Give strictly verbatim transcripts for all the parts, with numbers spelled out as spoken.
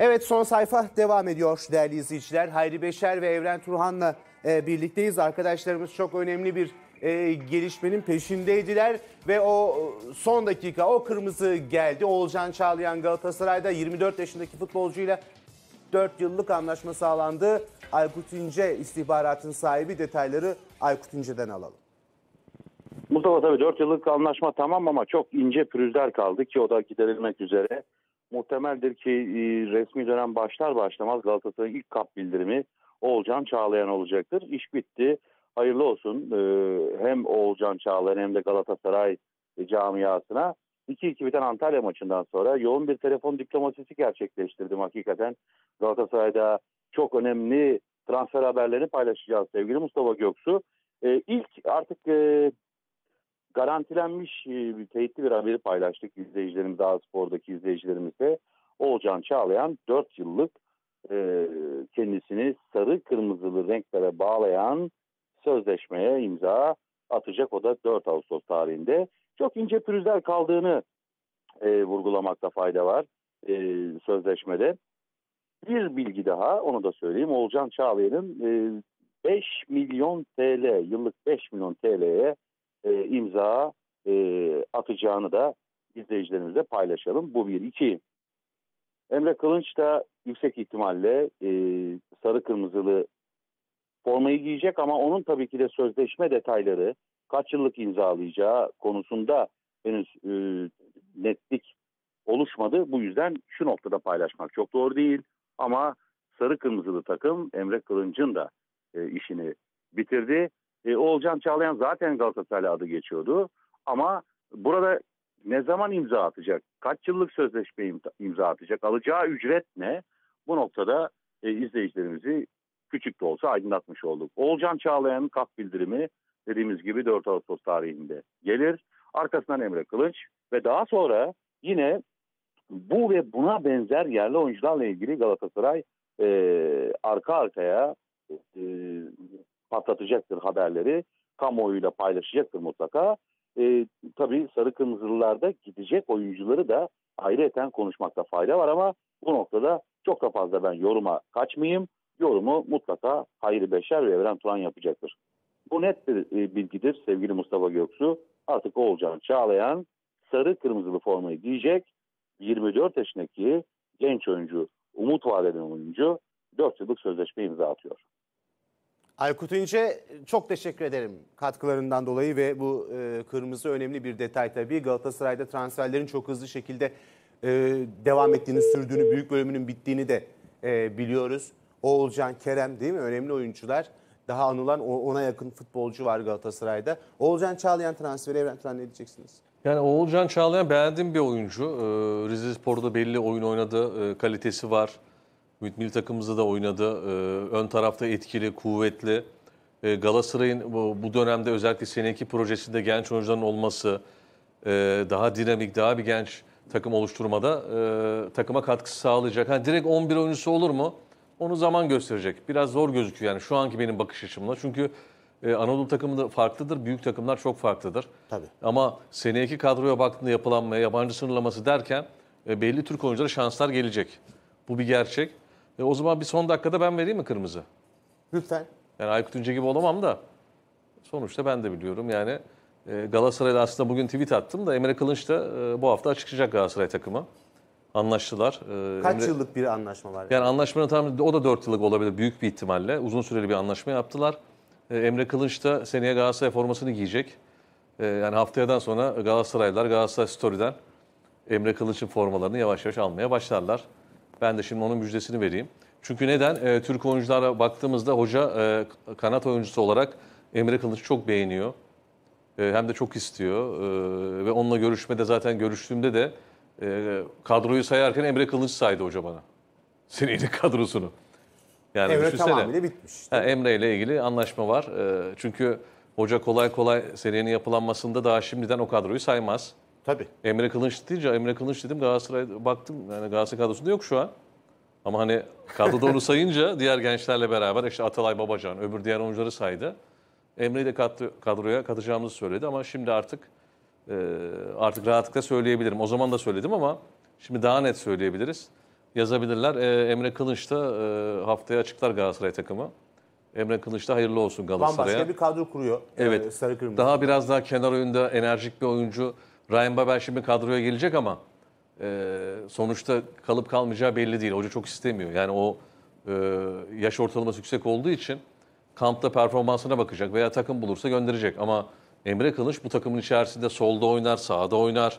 Evet, son sayfa devam ediyor değerli izleyiciler. Hayri Beşer ve Evren Turhan'la e, birlikteyiz. Arkadaşlarımız çok önemli bir e, gelişmenin peşindeydiler. Ve o son dakika o kırmızı geldi. Oğulcan Çağlayan Galatasaray'da yirmi dört yaşındaki futbolcuyla dört yıllık anlaşma sağlandı. Aykut İnce istihbaratın sahibi, detayları Aykut İnce'den alalım. Mustafa, tabii dört yıllık anlaşma tamam ama çok ince pürüzler kaldı ki o da giderilmek üzere. Muhtemeldir ki resmi dönem başlar başlamaz Galatasaray'ın ilk kap bildirimi Oğulcan Çağlayan olacaktır. İş bitti. Hayırlı olsun hem Oğulcan Çağlayan hem de Galatasaray camiasına. iki iki biten Antalya maçından sonra yoğun bir telefon diplomasisi gerçekleştirdim hakikaten. Galatasaray'da çok önemli transfer haberlerini paylaşacağız sevgili Mustafa Göksu. İlk artık garantilenmiş bir teyitli bir haberi paylaştık izleyicilerimiz, A Spor'daki izleyicilerimizle. Oğulcan Çağlayan dört yıllık e, kendisini sarı kırmızılı renklere bağlayan sözleşmeye imza atacak. O da dört Ağustos tarihinde. Çok ince pürüzler kaldığını e, vurgulamakta fayda var e, sözleşmede. Bir bilgi daha, onu da söyleyeyim. Oğulcan Çağlayan'ın e, beş milyon T L, yıllık beş milyon T L'ye E, imza e, atacağını da izleyicilerimizle paylaşalım. Bu bir. iki. Emre Kılınç da yüksek ihtimalle e, sarı kırmızılı formayı giyecek ama onun tabii ki de sözleşme detayları, kaç yıllık imzalayacağı konusunda henüz e, netlik oluşmadı. Bu yüzden şu noktada paylaşmak çok doğru değil ama sarı kırmızılı takım Emre Kılınç'ın da e, işini bitirdi. E, Oğulcan Çağlayan zaten Galatasaray'la adı geçiyordu. Ama burada ne zaman imza atacak? Kaç yıllık sözleşme imza atacak? Alacağı ücret ne? Bu noktada e, izleyicilerimizi küçük de olsa aydınlatmış olduk. Oğulcan Çağlayan'ın kap bildirimi dediğimiz gibi dört Ağustos tarihinde gelir. Arkasından Emre Kılınç ve daha sonra yine bu ve buna benzer yerli oyuncularla ilgili Galatasaray e, arka arkaya e, patlatacaktır haberleri. Kamuoyuyla paylaşacaktır mutlaka. E, tabii sarı kırmızılılarda gidecek oyuncuları da ayrıyeten konuşmakta fayda var ama bu noktada çok da fazla ben yoruma kaçmayayım. Yorumu mutlaka Hayri Beşer ve Evren Turan yapacaktır. Bu net bir e, bilgidir sevgili Mustafa Göksu. Artık Oğulcan Çağlayan sarı kırmızılı formayı giyecek. yirmi dört yaşındaki genç oyuncu, umut vaat eden oyuncu dört yıllık sözleşme imza atıyor. Aykut İnce, çok teşekkür ederim katkılarından dolayı ve bu e, kırmızı önemli bir detay tabii. Galatasaray'da transferlerin çok hızlı şekilde e, devam ettiğini, sürdüğünü, büyük bölümünün bittiğini de e, biliyoruz. Oğulcan, Kerem değil mi? Önemli oyuncular. Daha anılan ona yakın futbolcu var Galatasaray'da. Oğulcan Çağlayan transferi, Evren Turan, ne diyeceksiniz? Yani Oğulcan Çağlayan beğendiğim bir oyuncu. Ee, Rizespor'da belli oyun oynadı, ee, kalitesi var. Milli takımımızda da oynadı. Ee, ön tarafta etkili, kuvvetli. Ee, Galatasaray'ın bu, bu dönemde özellikle seneki projesinde genç oyuncuların olması, e, daha dinamik, daha bir genç takım oluşturmada e, takıma katkısı sağlayacak. Yani direkt on bir oyuncusu olur mu? Onu zaman gösterecek. Biraz zor gözüküyor yani şu anki benim bakış açımla. Çünkü e, Anadolu takımı da farklıdır, büyük takımlar çok farklıdır. Tabii. Ama seneki kadroya baktığında yapılanmaya, yabancı sınırlaması derken e, belli Türk oyunculara şanslar gelecek. Bu bir gerçek. E, o zaman bir son dakikada ben vereyim mi kırmızı? Lütfen. Yani Aykut İnce gibi olamam da sonuçta ben de biliyorum yani e, Galatasaray'da aslında bugün tweet attım da Emre Kılınç da e, bu hafta açıklayacak Galatasaray takımı. Anlaştılar. E, Kaç Emre, yıllık bir anlaşma var? yani anlaşmanın tam o da dört yıllık olabilir büyük bir ihtimalle. Uzun süreli bir anlaşma yaptılar. E, Emre Kılınç da seneye Galatasaray formasını giyecek. E, yani haftayadan sonra Galatasaraylılar Galatasaray Story'den Emre Kılınç'ın formalarını yavaş yavaş almaya başlarlar. Ben de şimdi onun müjdesini vereyim. Çünkü neden? E, Türk oyunculara baktığımızda hoca e, kanat oyuncusu olarak Emre Kılınç'ı çok beğeniyor. E, hem de çok istiyor. E, ve onunla görüşmede zaten görüştüğümde de e, kadroyu sayarken Emre Kılınç saydı hoca bana. Senenin kadrosunu. Yani Emre düşünsene. tamamıyla bitmiş. Ha, Emre ile ilgili anlaşma var. E, çünkü hoca kolay kolay serinin yapılanmasında daha şimdiden o kadroyu saymaz. Tabii. Emre Kılınç deyince Emre Kılınç dedim Galatasaray'a baktım. Yani Galatasaray kadrosunda yok şu an. Ama hani kadroda onu sayınca diğer gençlerle beraber işte Atalay Babacan, öbür diğer oyuncuları saydı. Emre'yi de kadroya katacağımızı söyledi ama şimdi artık e, artık rahatlıkla söyleyebilirim. O zaman da söyledim ama şimdi daha net söyleyebiliriz. yazabilirler. Ee, Emre Kılınç da e, haftaya açıklar Galatasaray takımı. Emre Kılınç da hayırlı olsun Galatasaray'a. Bambaşka bir kadro kuruyor. Evet. E, sarı kırmızı. Daha biraz daha kenar oyunda enerjik bir oyuncu. Ryan Babel şimdi kadroya gelecek ama e, sonuçta kalıp kalmayacağı belli değil. Hoca çok istemiyor. Yani o e, yaş ortalaması yüksek olduğu için kampta performansına bakacak veya takım bulursa gönderecek. Ama Emre Kılınç bu takımın içerisinde solda oynar, sağda oynar,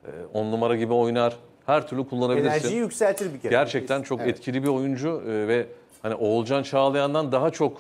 on numara gibi oynar. Her türlü kullanabilirsin. Enerjiyi yükseltir bir kere. Gerçekten çok Evet. etkili bir oyuncu e, ve hani Oğulcan Çağlayan'dan daha çok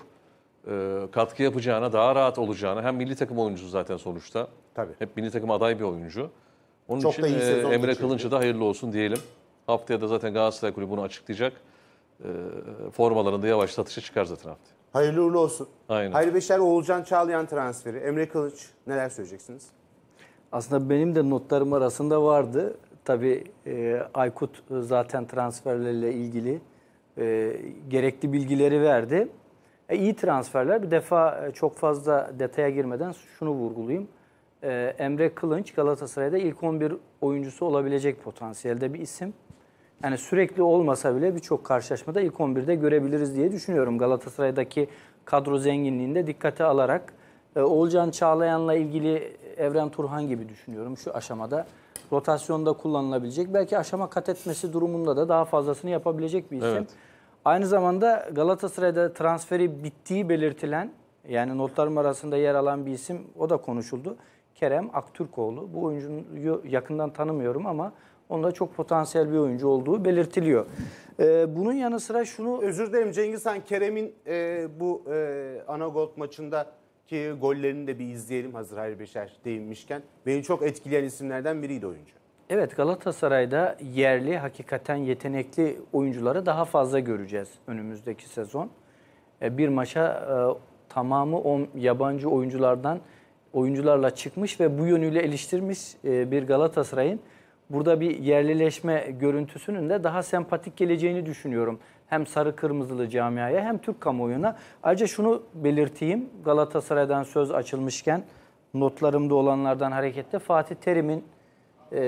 e, katkı yapacağına, daha rahat olacağına, hem milli takım oyuncusu zaten sonuçta. Tabii. Hep milli takım aday bir oyuncu. Onun Çok için da iyi e, sezon Emre geçirdi. Kılınç'a da hayırlı olsun diyelim. Haftaya da zaten Galatasaray Kulübü bunu açıklayacak. E, formalarını da yavaş satışa çıkar zaten haftaya. Hayırlı uğurlu olsun. Aynen. Hayri Beşer, Oğulcan Çağlayan transferi. Emre Kılıç, neler söyleyeceksiniz? Aslında benim de notlarım arasında vardı. Tabii e, Aykut zaten transferlerle ilgili e, gerekli bilgileri verdi. E, iyi transferler. Bir defa e, çok fazla detaya girmeden şunu vurgulayayım. E, Emre Kılınç Galatasaray'da ilk on bir oyuncusu olabilecek potansiyelde bir isim. Yani sürekli olmasa bile birçok karşılaşmada ilk on birde görebiliriz diye düşünüyorum. Galatasaray'daki kadro zenginliğinde dikkate alarak e, Oğulcan Çağlayan'la ilgili Evren Turhan gibi düşünüyorum şu aşamada. Rotasyonda kullanılabilecek. Belki aşama kat etmesi durumunda da daha fazlasını yapabilecek bir isim. Evet. Aynı zamanda Galatasaray'da transferi bittiği belirtilen, yani notlarım arasında yer alan bir isim, o da konuşuldu. Kerem Aktürkoğlu. Bu oyuncuyu yakından tanımıyorum ama onda çok potansiyel bir oyuncu olduğu belirtiliyor. Ee, bunun yanı sıra şunu... Özür dilerim Cengiz Han, Kerem'in e, bu e, Anagold maçındaki gollerini de bir izleyelim hazır Hayri Beşer değinmişken. Beni çok etkileyen isimlerden biriydi oyuncu. Evet, Galatasaray'da yerli, hakikaten yetenekli oyuncuları daha fazla göreceğiz önümüzdeki sezon. Ee, bir maça e, tamamı on yabancı oyunculardan oyuncularla çıkmış ve bu yönüyle eleştirmiş e, bir Galatasaray'ın burada bir yerlileşme görüntüsünün de daha sempatik geleceğini düşünüyorum. Hem sarı kırmızılı camiaya hem Türk kamuoyuna. Ayrıca şunu belirteyim. Galatasaray'dan söz açılmışken notlarımda olanlardan hareketle Fatih Terim'in e,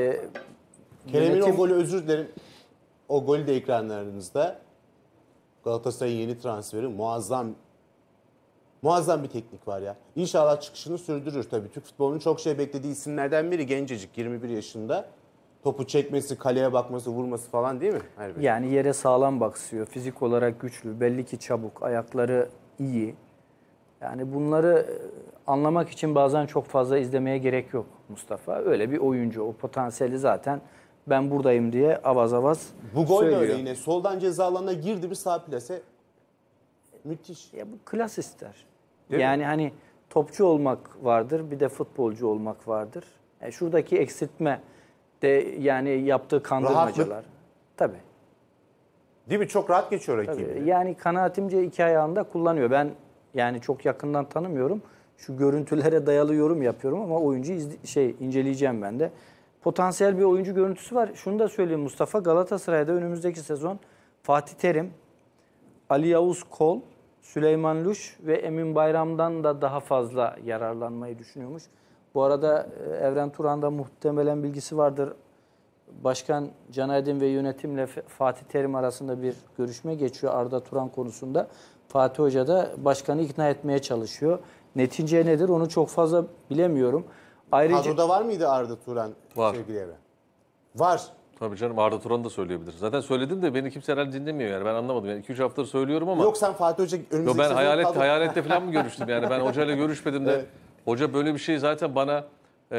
Kerem'in yönetim... o golü, özür dilerim. O golü de ekranlarınızda. Galatasaray'ın yeni transferi muazzam muazzam bir teknik var ya. İnşallah çıkışını sürdürür tabii. Türk futbolunun çok şey beklediği isimlerden biri, gencecik, yirmi bir yaşında. Topu çekmesi, kaleye bakması, vurması falan değil mi? Elbette. Yani yere sağlam basıyor. Fizik olarak güçlü. Belli ki çabuk. Ayakları iyi. Yani bunları anlamak için bazen çok fazla izlemeye gerek yok Mustafa. Öyle bir oyuncu. O potansiyeli zaten ben buradayım diye avaz avaz Bu gol de söylüyor. öyle yine. Soldan ceza alanına girdi bir sağ plase. Müthiş. Ya bu klas ister. Değil yani mi? hani topçu olmak vardır, bir de futbolcu olmak vardır. E şuradaki eksiltme de yani yaptığı kandırmacalar. Tabii. Değil mi? Çok rahat geçiyor Tabii. rakibi. Yani kanaatimce iki ayağında kullanıyor. Ben yani çok yakından tanımıyorum. Şu görüntülere dayalı yorum yapıyorum ama oyuncu izle, şey inceleyeceğim ben de. Potansiyel bir oyuncu görüntüsü var. Şunu da söyleyeyim Mustafa. Galatasaray'da önümüzdeki sezon Fatih Terim, Ali Yavuz Kol, Süleyman Luş ve Emin Bayram'dan da daha fazla yararlanmayı düşünüyormuş. Bu arada Evren Turan'da muhtemelen bilgisi vardır. Başkan Can Aydın ve yönetimle Fatih Terim arasında bir görüşme geçiyor Arda Turan konusunda. Fatih Hoca da başkanı ikna etmeye çalışıyor. Netice nedir onu çok fazla bilemiyorum. Ayrıca Kadroda var mıydı Arda Turan Var. sevgili Evren? Var. Tabii canım, Arda Turan da söyleyebilir. Zaten söyledim de beni kimse herhalde dinlemiyor yani, ben anlamadım. Yani iki üç haftadır söylüyorum ama. Yok sen Fatih Hoca önümüzdeki Yo, ben sezon hayalet, kadro- hayalette falan mı görüştüm yani, ben hocayla görüşmedim de. Evet. Hoca böyle bir şey zaten bana e,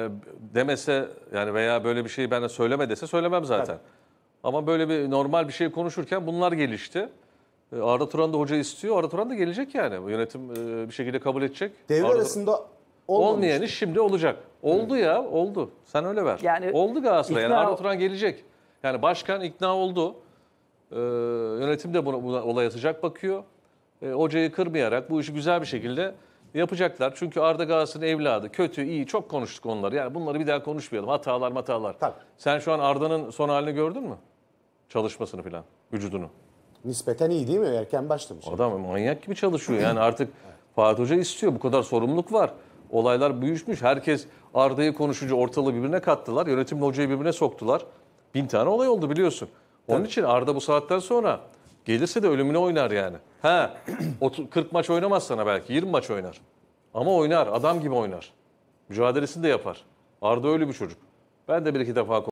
demese yani veya böyle bir şeyi bana söyleme dese söylemem zaten. Tabii. Ama böyle bir normal bir şey konuşurken bunlar gelişti. E, Arda Turan da hoca istiyor. Arda Turan da gelecek yani. Yönetim e, bir şekilde kabul edecek. Devre Arda- arasında olmamış. Olmayan iş şimdi olacak. Oldu ya, oldu. Sen öyle ver. Yani oldu Galatasaray. Yani ikna- Arda Turan gelecek. Yani başkan ikna oldu. Ee, yönetim de buna, buna olaya sıcak bakıyor. Ee, hocayı kırmayarak bu işi güzel bir şekilde yapacaklar. Çünkü Arda Galatasaray'ın evladı. Kötü, iyi, çok konuştuk onları. Yani bunları bir daha konuşmayalım. Hatalar, hatalar. Tabii. Sen şu an Arda'nın son halini gördün mü? Çalışmasını falan, vücudunu. Nispeten iyi değil mi? Erken başlamış. Adam manyak gibi çalışıyor. Yani artık Fatih Hoca istiyor. Bu kadar sorumluluk var. Olaylar büyüşmüş. Herkes Arda'yı konuşunca ortalığı birbirine kattılar. Yönetimle hocayı birbirine soktular. Bin tane olay oldu biliyorsun. Onun için Arda bu saatten sonra gelirse de ölümüne oynar yani. He, otuz kırk maç oynamaz sana belki, yirmi maç oynar. Ama oynar, adam gibi oynar. Mücadelesini de yapar. Arda öyle bir çocuk. Ben de bir iki defa